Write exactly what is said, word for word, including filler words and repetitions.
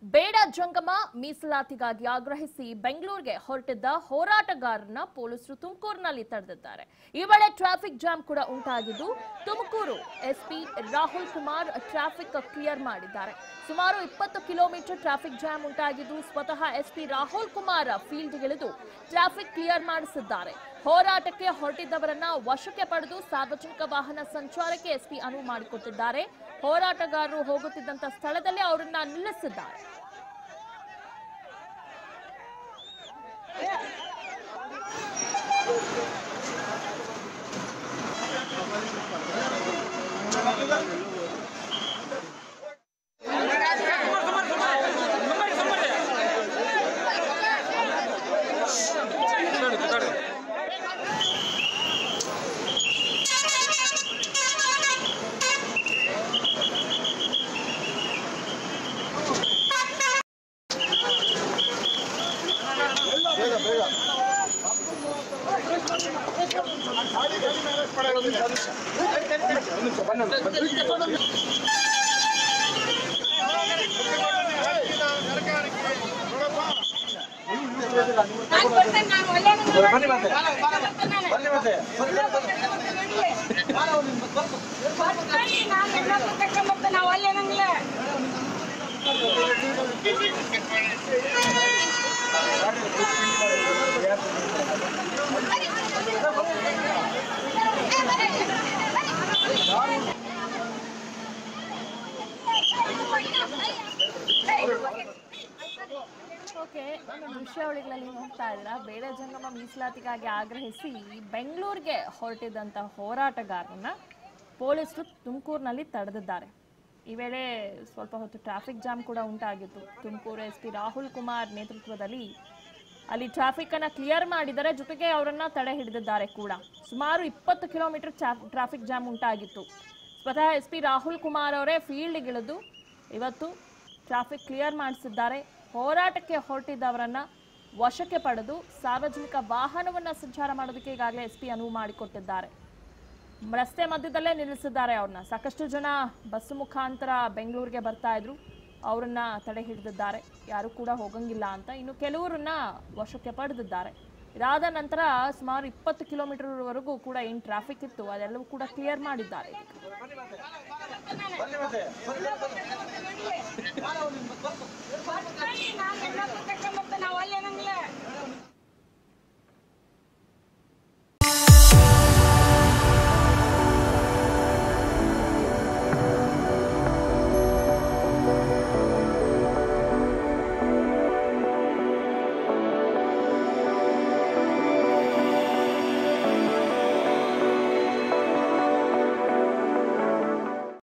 ಬೇಡ ಜಂಗಮ ಮೀಸಲಾತಿಗಾಗಿ ಆಗ್ರಹಿಸಿ ಬೆಂಗಳೂರಿಗೆ ಹೊರಟಿದ್ದ ಹೋರಾಟಗಾರರನ್ನ ಪೊಲೀಸರು ತುಮಕೂರಿನಲ್ಲಿ ತಡೆದಿದ್ದಾರೆ. ಈ ವೇಳೆ ಟ್ರಾಫಿಕ್ ಜಾಮ್ ಕೂಡ ಉಂಟಾಗಿದ್ದು Tumakuru SP Rahul Kumar traffic clear ಮಾಡಿದ್ದಾರೆ. ಸುಮಾರು ಇಪ್ಪತ್ತು ಕಿಲೋಮೀಟರ್ ಟ್ರಾಫಿಕ್ ಜಾಮ್ ಉಂಟಾಗಿದ್ದು ಸ್ವತಃ ಎಸ್ಪಿ ರಾಹುಲ್ ಕುಮಾರ್ ಫೀಲ್ಡ್ಗಿಳಿದು ಟ್ರಾಫಿಕ್ ಕ್ಲಿಯರ್ ಮಾಡಿಸಿದ್ದಾರೆ. ಹೋರಾಟಕ್ಕೆ ಹೊರಟಿದ್ದವರನ್ನ ವಶಕ್ಕೆ ಪಡೆದು ಸಾರ್ವಜನಿಕ ವಾಹನ ಸಂಚಾರಕ್ಕೆ ಎಸ್ಪಿ ಅನುವು ಮಾಡಿಕೊಟ್ಟಿದ್ದಾರೆ. ಹೋರಾಟಗಾರರು ಹೋಗುತ್ತಿದ್ದಂತ ಸ್ಥಳದಲ್ಲಿ ಅವರನ್ನ ನಿಲ್ಲಿಸಿದ್ದಾರೆ. ಓಕೆ, ದೃಶ್ಯಾವಳಿಗಳಲ್ಲಿ ನೋಡ್ತಾ ಇದ್ದೀರಾ, ಬೇಡ ಜಂಗಮ ಮೀಸಲಾತಿಗಾಗಿ ಆಗ್ರಹಿಸಿ ಬೆಂಗಳೂರಿಗೆ ಹೊರಟಿದ್ದಂತ ಹೋರಾಟಗಾರರನ್ನ ಪೊಲೀಸರು ತುಮಕೂರಿನಲ್ಲಿ ತಡೆದಿದ್ದಾರೆ. ಈ ವೇಳೆ ಸ್ವಲ್ಪ ಹೊತ್ತು ಟ್ರಾಫಿಕ್ ಜಾಮ್ ಕೂಡ ಉಂಟಾಗಿತ್ತು. ತುಮಕೂರು ಎಸ್ಪಿ ರಾಹುಲ್ ಕುಮಾರ್ ನೇತೃತ್ವದಲ್ಲಿ ಅಲ್ಲಿ ಟ್ರಾಫಿಕ್ ಅನ್ನ ಕ್ಲಿಯರ್ ಮಾಡಿದರೆ, ಜೊತೆಗೆ ಅವರನ್ನ ತಡೆ ಹಿಡಿದಿದ್ದಾರೆ ಕೂಡ. ಸುಮಾರು ಇಪ್ಪತ್ತು ಕಿಲೋಮೀಟರ್ ಟ್ರಾಫಿಕ್ ಜಾಮ್ ಉಂಟಾಗಿತ್ತು. ಸ್ವತಃ ಎಸ್ಪಿ ರಾಹುಲ್ ಕುಮಾರ್ ಅವರೇ ಫೀಲ್ಡ್ಗಿಳಿದು ಇವತ್ತು ಟ್ರಾಫಿಕ್ ಕ್ಲಿಯರ್ ಮಾಡಿಸಿದ್ದಾರೆ. ಹೋರಾಟಕ್ಕೆ ಹೊರಟಿದ್ದವರನ್ನ ವಶಕ್ಕೆ ಪಡೆದು ಸಾರ್ವಜನಿಕ ವಾಹನವನ್ನ ಸಂಚಾರ ಮಾಡೋದಕ್ಕೆ ಈಗಾಗಲೇ ಎಸ್ಪಿ ಅನುವು ಮಾಡಿಕೊಟ್ಟಿದ್ದಾರೆ. ರಸ್ತೆ ಮಧ್ಯದಲ್ಲೇ ನಿಲ್ಲಿಸಿದ್ದಾರೆ ಅವ್ರನ್ನ. ಸಾಕಷ್ಟು ಜನ ಬಸ್ ಮುಖಾಂತರ ಬೆಂಗಳೂರಿಗೆ ಬರ್ತಾ ಇದ್ರು, ಅವರನ್ನ ತಡೆ ಹಿಡಿದಿದ್ದಾರೆ. ಯಾರು ಕೂಡ ಹೋಗಂಗಿಲ್ಲ ಅಂತ. ಇನ್ನು ಕೆಲವರನ್ನ ವಶಕ್ಕೆ ಪಡೆದಿದ್ದಾರೆ. ಇದಾದ ನಂತರ ಸುಮಾರು ಇಪ್ಪತ್ತು ಕಿಲೋಮೀಟರ್ ವರೆಗೂ ಕೂಡ ಏನ್ ಟ್ರಾಫಿಕ್ ಇತ್ತು ಅದೆಲ್ಲವೂ ಕೂಡ ಕ್ಲಿಯರ್ ಮಾಡಿದ್ದಾರೆ. ನಾವು